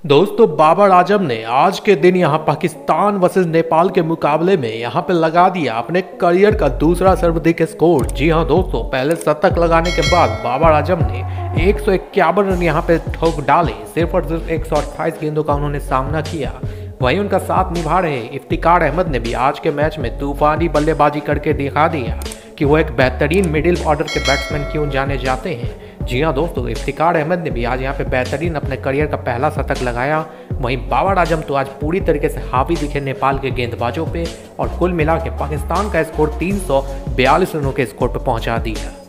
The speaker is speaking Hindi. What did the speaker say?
दोस्तों बाबर आजम ने आज के दिन यहां पाकिस्तान वर्सेस नेपाल के मुकाबले में यहां पे लगा दिया अपने करियर का दूसरा सर्वाधिक स्कोर। जी हां दोस्तों, पहले शतक लगाने के बाद बाबर आजम ने 151 रन यहां पे ठोक डाले। सिर्फ और सिर्फ 128 गेंदों का उन्होंने सामना किया। वहीं उनका साथ निभा रहे इफ्तिकार अहमद ने भी आज के मैच में तूफानी बल्लेबाजी करके दिखा दिया कि वो एक बेहतरीन मिडिल ऑर्डर के बैट्समैन क्यों जाने जाते हैं। जी हाँ दोस्तों, इफ्तिकार अहमद ने भी आज यहाँ पे बेहतरीन अपने करियर का पहला शतक लगाया। वहीं बाबर आजम तो आज पूरी तरीके से हावी दिखे नेपाल के गेंदबाजों पे और कुल मिला के पाकिस्तान का स्कोर 342 रनों के स्कोर पर पहुंचा दिया।